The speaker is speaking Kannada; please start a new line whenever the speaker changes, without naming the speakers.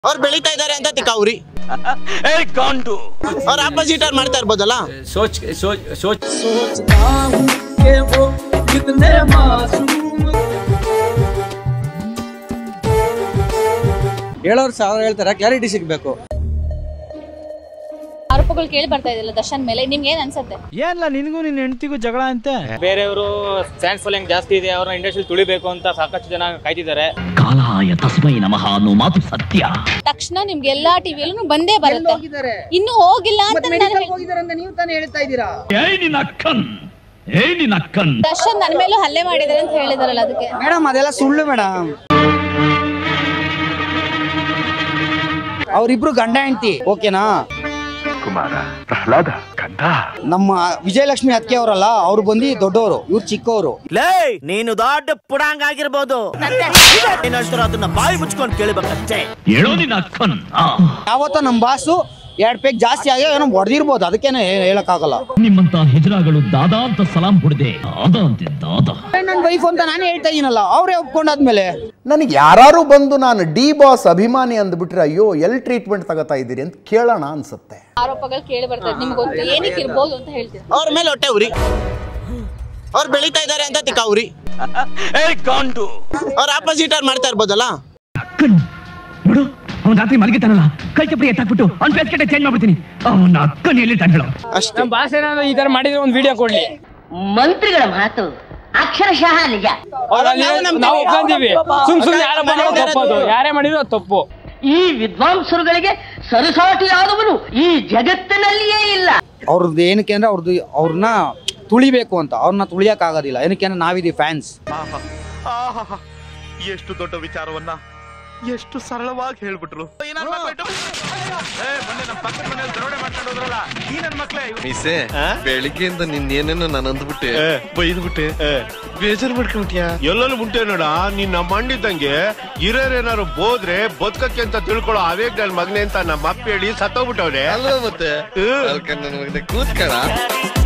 ಅವ್ರು ಬೆಳೀತಾ ಇದಾರೆ ಅಂತ ತಿಕ್ಕಾವ್ರಿ ಅವ್ರ ಆಪೋಸಿಟ್ ಅವ್ರು ಮಾಡ್ತಾ ಇರ್ಬೋದಲ್ಲ.
ಹೇಳೋರು ಸಾವಿರ ಹೇಳ್ತಾರೆ, ಕ್ಲಾರಿಟಿ ಸಿಗ್ಬೇಕು.
ಆರೋಪಗಳು ಕೇಳಿ ಬರ್ತಾ ಇದೆಯಲ್ಲ ದರ್ಶನ್ ಮೇಲೆ, ನಿಮ್ಗೆ ಏನ್ ಅನ್ಸುತ್ತೆ?
ಏನಿಲ್ಲ, ನಿನಗೂ ನಿನ್ನ ಹೆಂಡತಿಗೂ ಜಗಳ ಅಂತೆ.
ಬೇರೆಯವರು ಫ್ಯಾನ್ಸ್ ಫಾಲೋಯಿಂಗ್ ಜಾಸ್ತಿ ಇದೆ, ಅವ್ರನ್ನ ಇಂಡಸ್ಟ್ರಿ ತುಳಿಬೇಕು ಅಂತ ಸಾಕಷ್ಟು ಜನ ಕಾಯ್ತಿದ್ದಾರೆ.
ಕಾಲಾಯ ತಸ್ಮೈ ನಮಃ ಅನ್ನೋ ಮಾತು ಸತ್ಯ.
ತಕ್ಷಣ ನಿಮ್ಗೆ ಎಲ್ಲಾ ಟಿವಿಯಲ್ಲೂ ಬಂದೇ ಬರುತ್ತೆ. ಇನ್ನು ಹೋಗಿಲ್ಲ ಅಂತ
ನೀವು ತಾನೇ ಹೇಳ್ತಾ ಇದ್ದೀರಾ.
ದರ್ಶನ್ ನನ್ನ ಮೇಲೂ ಹಲ್ಲೆ ಮಾಡಿದಾರೆ ಅಂತ ಹೇಳಿದಾರಲ್ಲ, ಅದಕ್ಕೆ
ಮೇಡಮ್ ಅದೆಲ್ಲ ಸುಳ್ಳು ಮೇಡಮ್. ಅವ್ರಿಬ್ರು ಗಂಡ ಹೆಂಡತಿ, ಓಕೆನಾ?
ಕುಮಾರ, ಪ್ರಹ್ಲಾದ, ಕಂದ.
ನಮ್ಮ ವಿಜಯಲಕ್ಷ್ಮಿ ಅತ್ತಿಗೆ ಅವರಲ್ಲ, ಅವ್ರು ಬಂದು ದೊಡ್ಡವರು, ಇವ್ರು ಚಿಕ್ಕವರು.
ನೀನು ದೊಡ್ಡ ಪುಡಾಂಗ್ ಆಗಿರ್ಬೋದು, ಅದನ್ನ ಬಾಯಿ ಮುಚ್ಕೊಂಡು ಕೇಳಬೇಕಷ್ಟೇ.
ಯಾವತ್ತೋ ನಮ್ ಬಾಸು 2 ಪೇಕ್ ಜಾಸ್ತಿ ಆಗಿ ಏನೋ ಹೊಡೆದಿರ್ಬೋದು, ಅದಕ್ಕೇನೆ ಹೇಳಕ್ಕಾಗಲ್ಲ.
ನಿಮ್ಮಂತ ಹಿಜರಾಗಳು ದಾದಾ ಅಂತ ಸಲಾಂ ಹೊಡೆದೆ, ದಾದಾ
ನನ್ನ ವೈಫ್ ಅಂತ ನಾನೇ ಹೇಳ್ತಾ ಇದೀನಲ್ಲ, ಅವರೇ ಒಪ್ಕೊಂಡಾದ್ಮೇಲೆ
ನನಗೆ ಯಾರು ಬಂದು ನಾನು ಡಿ ಬಾಸ್ ಅಭಿಮಾನಿ ಅಂದ್ಬಿಟ್ರೆ ಅಯ್ಯೋ ಎಲ್ಲಿ ಟ್ರೀಟ್ಮೆಂಟ್ ತಗೋತಾ ಇದ್ದೀರಿ ಅಂತ ಕೇಳೋಣ ಅನ್ಸುತ್ತೆ.
ಆರೋಪಗಳು ಕೇಳಿ ಬರ್ತಾರೆ, ನಿಮ್ಗೆ ಗೊತ್ತು ಏನಕ್ಕೆ ಇರ್ಬೋದು ಅಂತ ಹೇಳ್ತೀವಿ.
ಅವ್ರ ಮೇಲೆ ಹೊಟ್ಟೆ ಉರಿ, ಅವ್ರು ಬೆಳೀತಾ ಇದಾರೆ ಅಂತ ತಿಕ್ಕಾವ್ರಿ ಅವ್ರ ಆಪೋಸಿಟ್ ಅವ್ರು ಮಾಡ್ತಾ ಇರ್ಬೋದಲ್ಲ.
ನೋಡು, ಅವ್ನು ರಾತ್ರಿ ಮಲಗಿತಾನಲ್ಲ, ಕೈ ಚಪ್ಪಲಿ ಎತ್ತಾಕ್ಬಿಟ್ಟು ಅವ್ನ ಫೇಸ್ ಕಟ್ಟೆ ಚೇಂಜ್ ಮಾಡ್ಬಿಡ್ತೀನಿ. ಅವನ ಅಕ್ಕನ ಎಲ್ಲಿ ಹೇಳೋ
ಅಷ್ಟೇ.
ನಮ್ಮ ಭಾಷೆ ಏನಾದ್ರು ಈ ತರ ಮಾಡಿದ್ರೆ ಒಂದು ವಿಡಿಯೋ ಕೊಡ್ಲಿ.
ಮಂತ್ರಿಗಳ ಮಾತು ಅಕ್ಷರಶಃ ನಿಜ.
ನಾವು ಒಪ್ಕೊಂತೀವಿ, ಸುಮ್ನೆ ಯಾರೇ ಮಾಡಿದ್ರು ತಪ್ಪು, ಯಾರೇ ಮಾಡಿದ್ರು ತಪ್ಪು.
ಈ ವಿದ್ವಾಂಸರುಗಳಿಗೆ ಸರಿಸಾಟಿಯಾದವನು ಈ ಜಗತ್ತಿನಲ್ಲಿಯೇ ಇಲ್ಲ.
ಅವ್ರದ್ದು ಏನಕ್ಕೆ ಅಂದ್ರೆ ಅವ್ರನ್ನ ತುಳಿಬೇಕು ಅಂತ, ಅವ್ರನ್ನ ತುಳಿಯಕ್ ಆಗೋದಿಲ್ಲ. ಏನಕ್ಕೆ ಅಂದ್ರೆ ನಾವಿದೀವಿ ಫ್ಯಾನ್ಸ್.
ಎಷ್ಟು ದೊಡ್ಡ ವಿಚಾರವನ್ನ ಎಷ್ಟು ಸರಳವಾಗಿ ಹೇಳ್ಬಿಟ್ರು. ಬೆಳಿಗ್ಗೆಯಿಂದ ನಿನ್ನೇನೇನೋ ನಾನು ಅಂದ್ಬಿಟ್ಟೆ, ಬೈದ್ಬಿಟ್ಟೆ, ಬೇಜಾರು ಮಾಡ್ಕೊಂಬಿಟ್ಯಾ? ಎಲ್ಲೆಲ್ಲ ಮುಟ್ಟೆ ನೋಡ. ನಿನ್ನ ಮಂಡಿದ್ದಂಗೆ ಹಿರಿಯರೇನಾರು ಬೋದ್ರೆ ಬದುಕಕ್ಕೆ ಅಂತ ತಿಳ್ಕೊಳ್ಳೋ ಅವೇಗ್ ನನ್ ಮಗನೆ ಅಂತ ನಮ್ಮ ಅಪ್ಪ ಹೇಳಿ ಸತ್ತೋಗ್ಬಿಟ್ಟವ್ರೆ. ಅಲ್ವಾ ಮತ್ತೆ ಕೂತ್ಕಳ